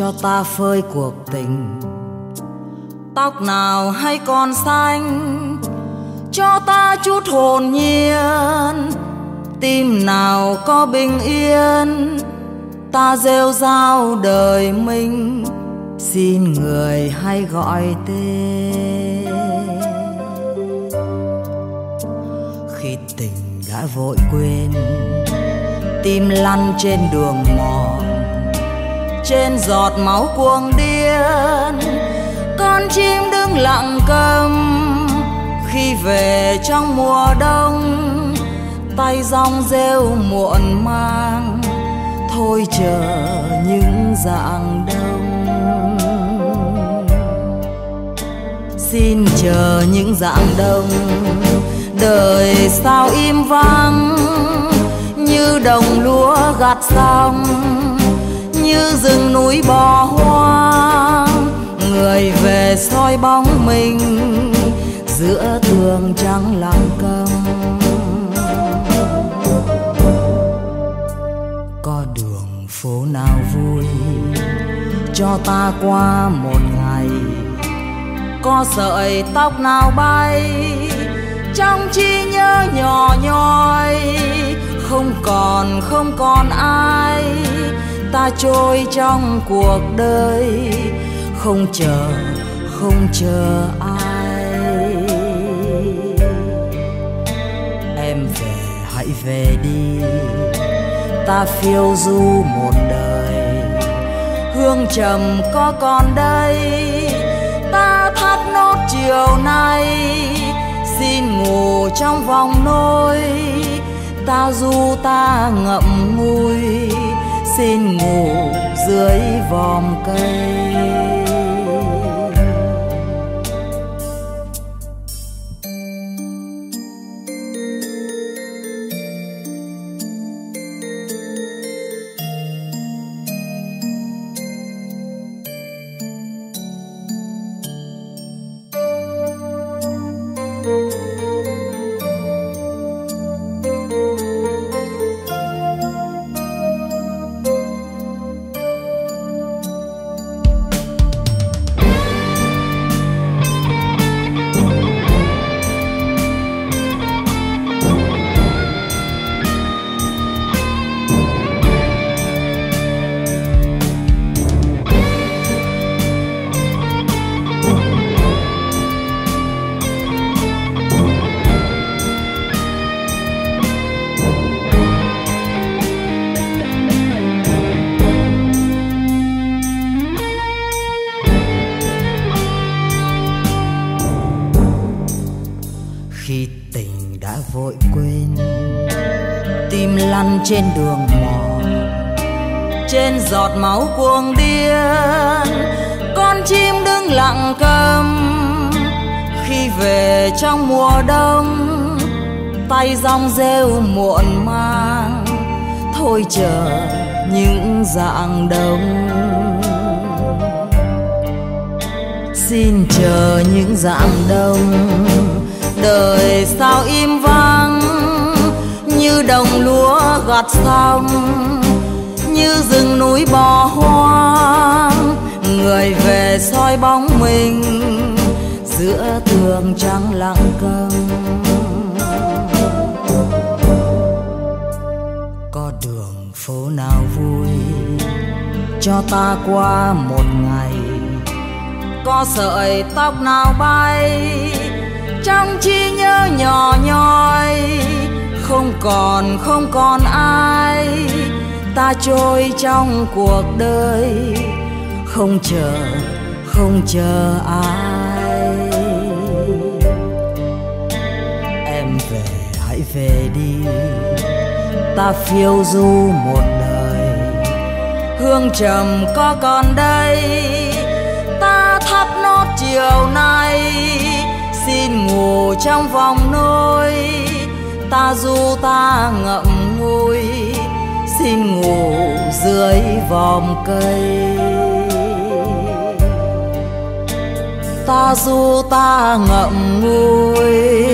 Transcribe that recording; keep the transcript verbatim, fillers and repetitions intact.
cho ta phơi cuộc tình. Tóc nào hay còn xanh cho ta chút hồn nhiên, tim nào có bình yên ta rêu rao đời mình. Xin người hay gọi tên khi tình đã vội quên, tim lăn trên đường mòn, trên giọt máu cuồng điên. Con chim đứng lặng câm khi về trong mùa đông, tay rong rêu muộn mang thôi chờ những rạng đông. Xin chờ những rạng đông, đời sao im vắng như đồng lúa gặt xong, như rừng núi bỏ hoang. Người về soi bóng mình giữa tường trắng lặng câm. Có đường phố nào vui cho ta qua một ngày, có sợi tóc nào bay trong trí nhớ nhỏ nhoi. Không còn không còn ai ta trôi trong cuộc đời, không chờ không chờ ai. Em về hãy về đi, ta phiêu du một đời. Hương trầm có còn đây, ta thắt nốt chiều nay. Xin ngủ trong vòng nôi, ta du ta ngậm ngùi. Xin ngủ dưới vòm cây. Khi tình đã vội quên, tim lăn trên đường mòn, trên giọt máu cuồng điên. Con chim đứng lặng câm khi về trong mùa đông, tay rong rêu muộn mang thôi chờ những rạng đông. Xin chờ những rạng đông, đời sao im vắng như đồng lúa gặt xong, như rừng núi bỏ hoang. Người về soi bóng mình giữa tường trắng lặng câm. Có đường phố nào vui cho ta qua một ngày, có sợi tóc nào bay trong trí nhớ nhỏ nhoi. Không còn không còn ai ta trôi trong cuộc đời, không chờ không chờ ai. Em về hãy về đi, ta phiêu du một đời. Hương trầm có còn đây, ta thắp nốt chiều nay. Xin ngủ trong vòng nôi, ta du ta ngậm ngùi. Xin ngủ dưới vòm cây, ta du ta ngậm ngùi.